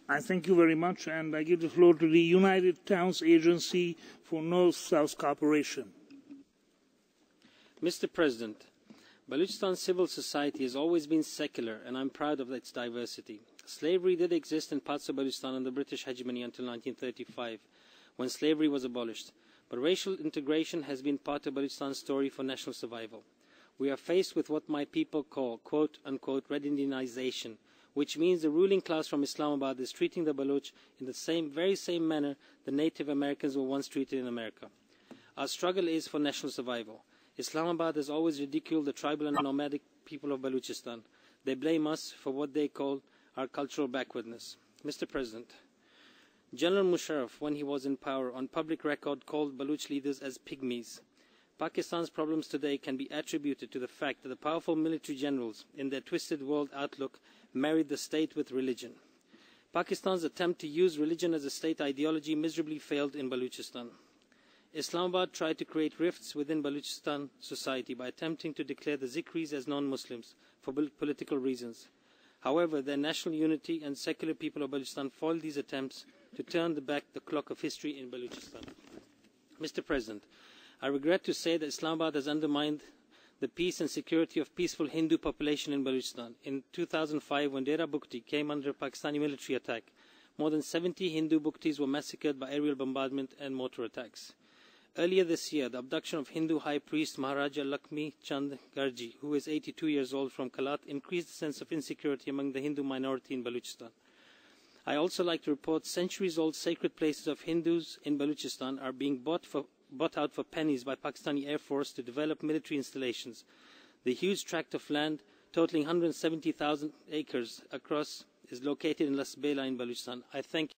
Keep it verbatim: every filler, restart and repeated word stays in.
I thank you very much, and I give the floor to the United Towns Agency for North-South Cooperation. Mister President, Balochistan civil society has always been secular, and I'm proud of its diversity. Slavery did exist in parts of Balochistan under British hegemony until nineteen thirty-five, when slavery was abolished. But racial integration has been part of Balochistan's story for national survival. We are faced with what my people call, quote-unquote, red Indianization, which means the ruling class from Islamabad is treating the Baloch in the same, very same manner the Native Americans were once treated in America. Our struggle is for national survival. Islamabad has always ridiculed the tribal and nomadic people of Balochistan. They blame us for what they call our cultural backwardness. Mister President, General Musharraf, when he was in power, on public record called Baloch leaders as pygmies. Pakistan's problems today can be attributed to the fact that the powerful military generals, in their twisted world outlook, married the state with religion. Pakistan's attempt to use religion as a state ideology miserably failed in Balochistan. Islamabad tried to create rifts within Balochistan society by attempting to declare the Zikris as non-Muslims for political reasons. However, their national unity and secular people of Balochistan foiled these attempts to turn the back the clock of history in Balochistan. Mister President, I regret to say that Islamabad has undermined the peace and security of peaceful Hindu population in Balochistan. In two thousand five, when Dera Bukti came under Pakistani military attack, more than seventy Hindu Buktis were massacred by aerial bombardment and mortar attacks. Earlier this year, the abduction of Hindu High Priest Maharaja Lakshmi Chand Garji, who is eighty-two years old, from Kalat, increased the sense of insecurity among the Hindu minority in Balochistan. I also like to report centuries-old sacred places of Hindus in Balochistan are being bought, for, bought out for pennies by Pakistani Air Force to develop military installations. The huge tract of land, totaling one hundred seventy thousand acres across, is located in Lasbela in Balochistan. I thank